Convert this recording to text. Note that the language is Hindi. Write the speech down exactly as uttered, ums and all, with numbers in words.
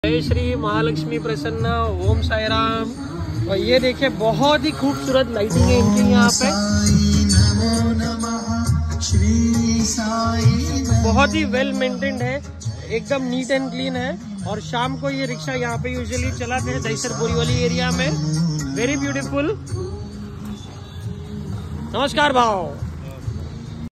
जय श्री महालक्ष्मी प्रसन्न, ओम साई राम। और ये देखिए बहुत ही खूबसूरत लाइटिंग है इनकी यहाँ पे, बहुत ही वेल मेंटेन्ड है, एकदम नीट एंड क्लीन है। और शाम को ये रिक्शा यहाँ पे यूजुअली चलाते हैं दहीसर बोरीवली एरिया में। Very beautiful. नमस्कार भाव।